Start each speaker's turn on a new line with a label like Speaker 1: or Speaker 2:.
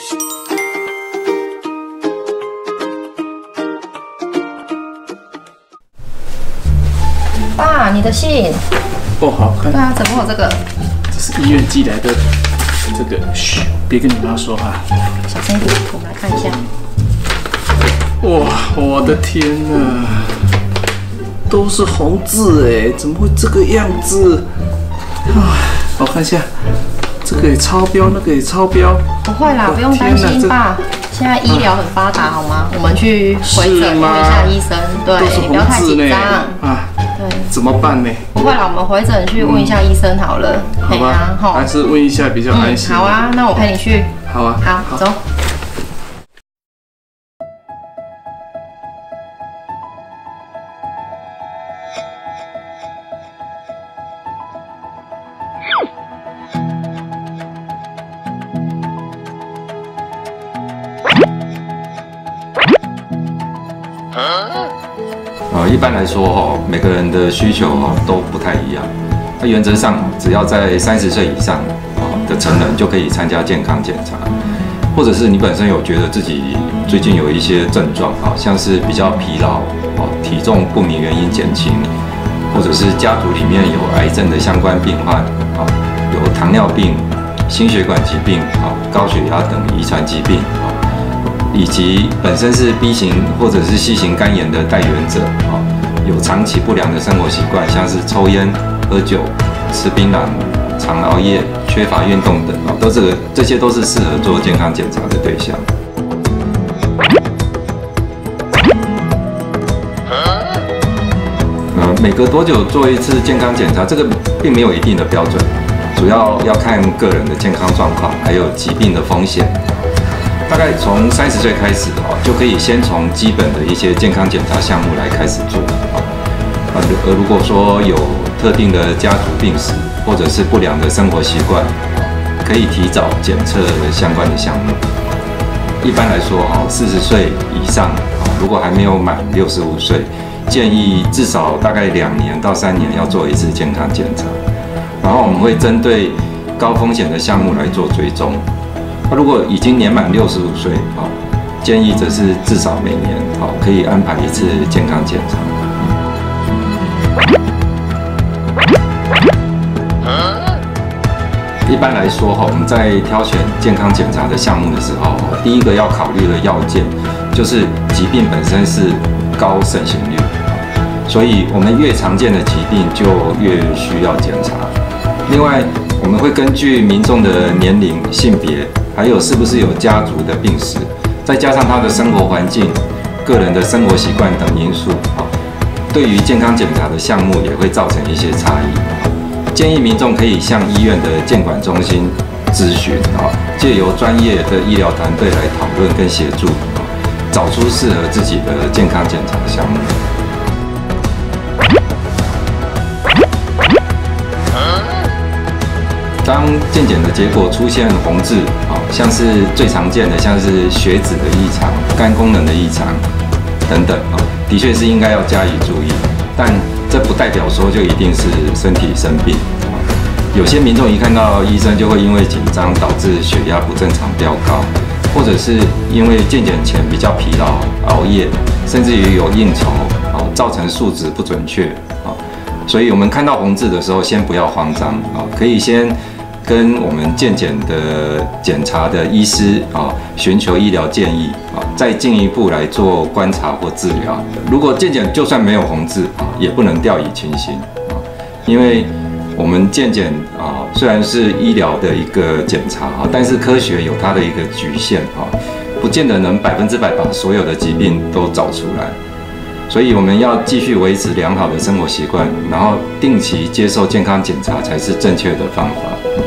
Speaker 1: 爸，你的信。
Speaker 2: 哦，好看。
Speaker 1: 对啊，怎么有这个？
Speaker 2: 这是医院寄来的。这个，嘘，别跟你妈说啊。
Speaker 1: 小声一点，我们来看一下。
Speaker 2: 哇，我的天哪，都是红字哎，怎么会这个样子？啊，我看一下，这个也超标，那个也超标。
Speaker 1: 不会啦，不用担心爸。现在医疗很发达，好吗？我们去回诊问一下医生，对，你不要太紧张
Speaker 2: 啊。
Speaker 1: 对，
Speaker 2: 怎么办呢？
Speaker 1: 不会啦，我们回诊去问一下医生好了。
Speaker 2: 好吧，还是问一下比较安心。
Speaker 1: 好啊，那我陪你去。
Speaker 2: 好啊，
Speaker 1: 好，走。
Speaker 3: 一般来说每个人的需求都不太一样。那原则上，只要在30岁以上的成人就可以参加健康检查，或者是你本身有觉得自己最近有一些症状像是比较疲劳体重不明原因减轻，或者是家族里面有癌症的相关病患有糖尿病、心血管疾病高血压等遗传疾病以及本身是 B 型或者是 C 型肝炎的带原者有长期不良的生活习惯，像是抽烟、喝酒、吃槟榔、常熬夜、缺乏运动等这些都是适合做健康检查的对象。每隔多久做一次健康检查，这个并没有一定的标准，主要看个人的健康状况，还有疾病的风险。大概从30岁开始就可以先从基本的一些健康检查项目来开始做如果说有特定的家族病史或者是不良的生活习惯，可以提早检测相关的项目。一般来说40岁以上如果还没有满65岁，建议至少大概2年到3年要做一次健康检查，然后我们会针对高风险的项目来做追踪。如果已经年满65岁建议则是至少每年可以安排一次健康检查。一般来说我们在挑选健康检查的项目的时候第一个要考虑的要件就是疾病本身是高盛行率，所以我们越常见的疾病就越需要检查。另外我们会根据民众的年龄、性别，还有是不是有家族的病史，再加上他的生活环境、个人的生活习惯等因素对于健康检查的项目也会造成一些差异。建议民众可以向医院的健管中心咨询借由专业的医疗团队来讨论跟协助找出适合自己的健康检查项目。当健检的结果出现红字像是最常见的像是血脂的异常、肝功能的异常等等的确是应该要加以注意，但这不代表说就一定是身体生病。有些民众一看到医生就会因为紧张导致血压不正常飙高，或者是因为健检前比较疲劳、熬夜，甚至于有应酬造成数值不准确所以我们看到红字的时候先不要慌张可以先跟我们健检的检查的医师寻求医疗建议再进一步来做观察或治疗。如果健检就算没有红字也不能掉以轻心因为我们健检虽然是医疗的一个检查但是科学有它的一个局限不见得能100%把所有的疾病都找出来。所以我们要继续维持良好的生活习惯，然后定期接受健康检查才是正确的方法。